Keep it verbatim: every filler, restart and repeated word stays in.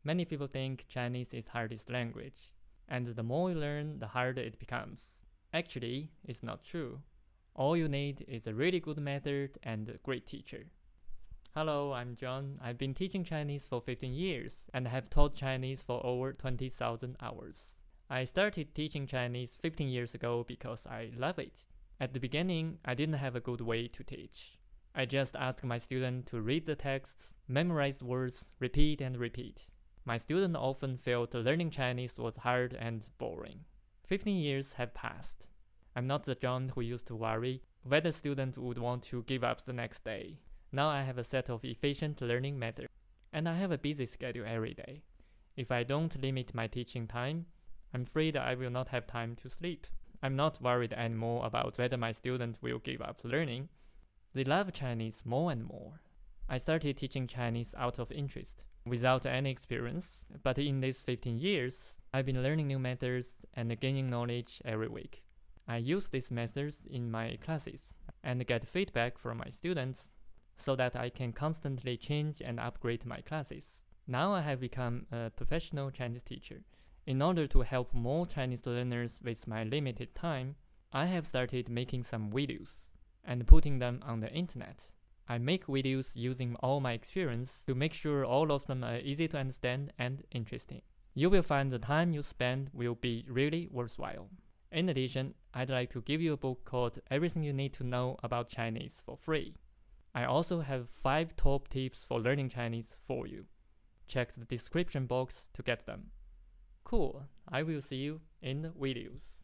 Many people think Chinese is hardest language, and the more you learn, the harder it becomes. Actually, it's not true. All you need is a really good method and a great teacher. Hello, I'm John. I've been teaching Chinese for fifteen years and have taught Chinese for over twenty thousand hours. I started teaching Chinese fifteen years ago because I love it. At the beginning, I didn't have a good way to teach. I just asked my students to read the texts, memorize words, repeat and repeat. My students often felt learning Chinese was hard and boring. fifteen years have passed. I'm not the John who used to worry whether students would want to give up the next day. Now I have a set of efficient learning methods, and I have a busy schedule every day. If I don't limit my teaching time, I'm afraid I will not have time to sleep. I'm not worried anymore about whether my students will give up learning. They love Chinese more and more. I started teaching Chinese out of interest, without any experience, but in these fifteen years, I've been learning new methods and gaining knowledge every week. I use these methods in my classes and get feedback from my students so that I can constantly change and upgrade my classes. Now I have become a professional Chinese teacher. In order to help more Chinese learners with my limited time, I have started making some videos and putting them on the internet. I make videos using all my experience to make sure all of them are easy to understand and interesting. You will find the time you spend will be really worthwhile. In addition, I'd like to give you a book called Everything You Need to Know About Chinese for free. I also have five top tips for learning Chinese for you. Check the description box to get them. Cool, I will see you in the videos.